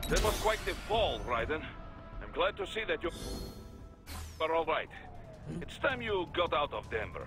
That was quite the fall, Raiden. I'm glad to see that you are all right. It's time you got out of Denver.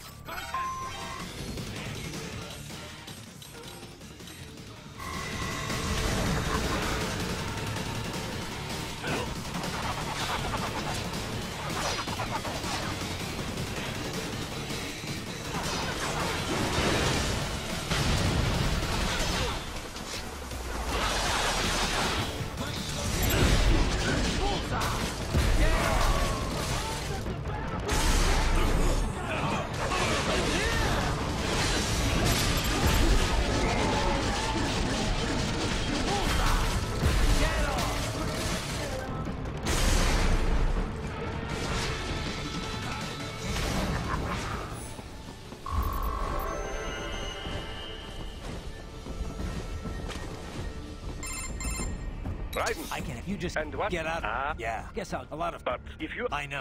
Raiden. I can. If you just And what? get out. Yeah. Guess out. A lot of. But if you... I know.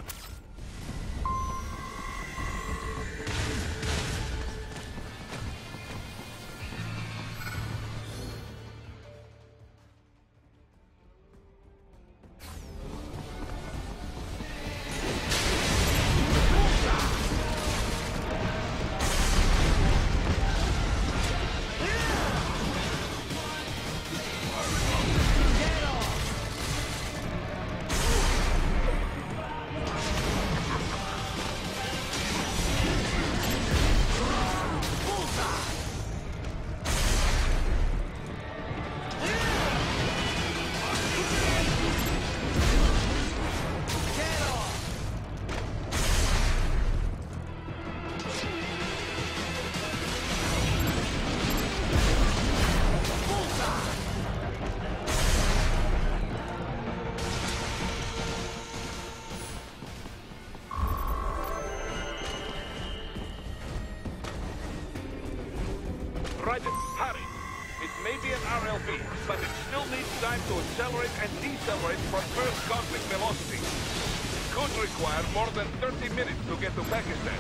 Raiden, hurry. It may be an RLV, but it still needs time to accelerate and decelerate from first cosmic velocity. It could require more than 30 minutes to get to Pakistan.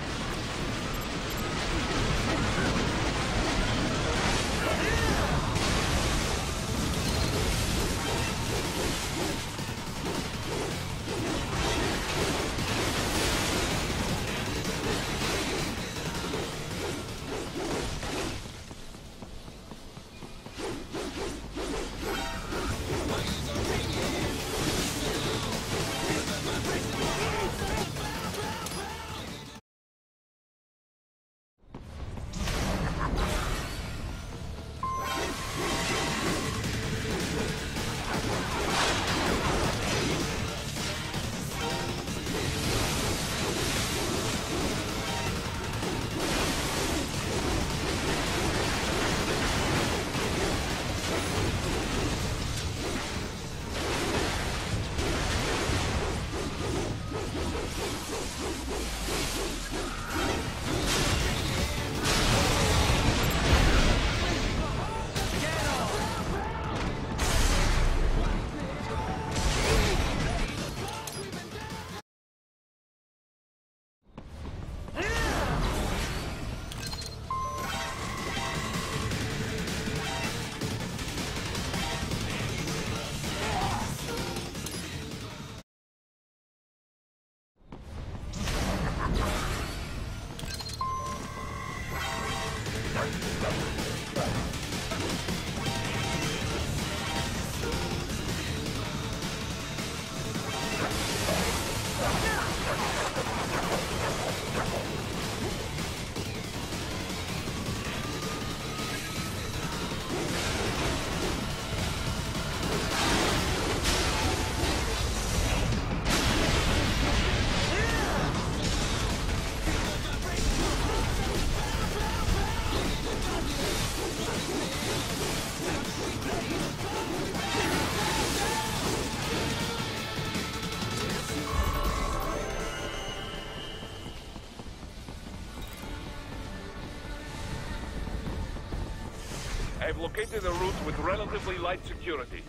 I've located a route with relatively light security.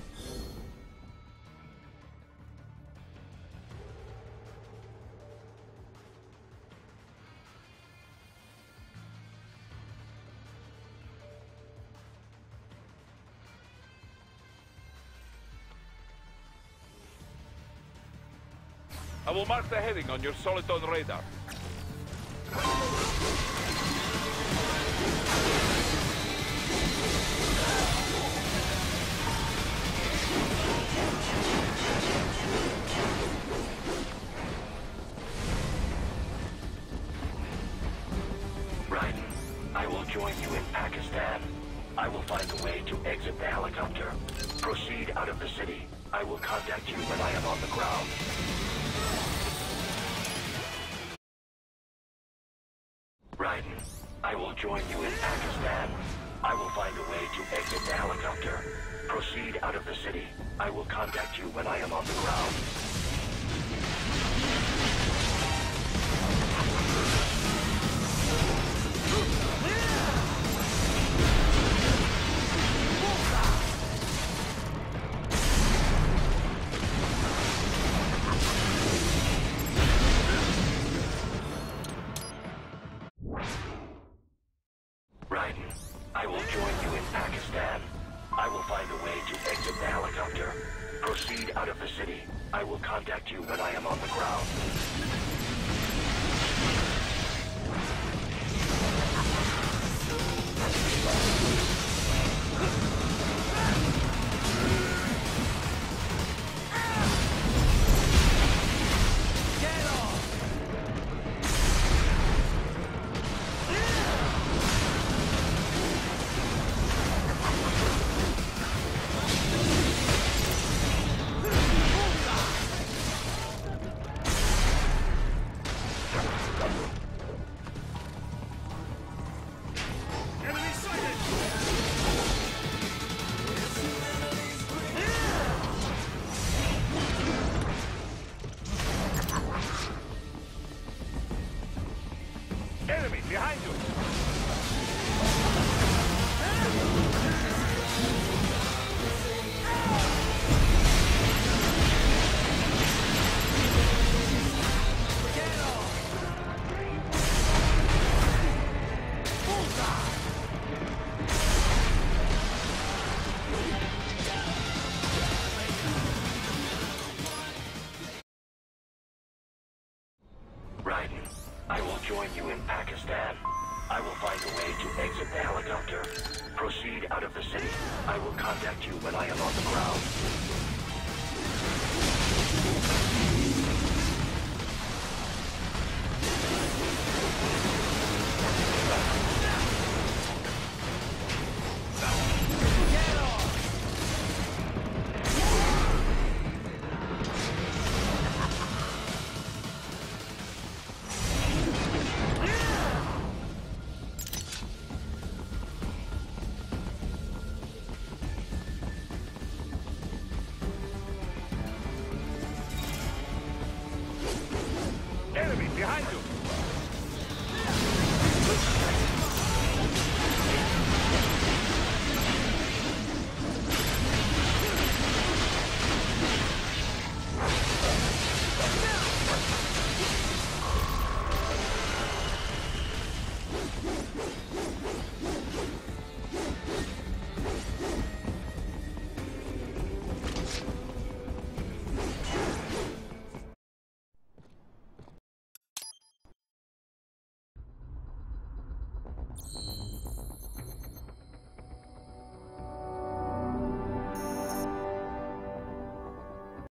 I will mark the heading on your Soliton radar. Right. I will join you in Pakistan. I will find a way to exit the helicopter. Proceed out of the city. I will contact you when I am on the ground. Raiden, I will join you in Pakistan. I will find a way to exit the helicopter. Proceed out of the city. I will contact you when I am on the ground. Raiden, I will join you in Pakistan. I will find a way to exit the helicopter. Proceed out of the city. I will contact you when I am on the ground. Enemy behind you! Raiden, I will join you in Pakistan. I will find a way to exit the helicopter. Proceed out of the city. I will contact you when I am on the ground.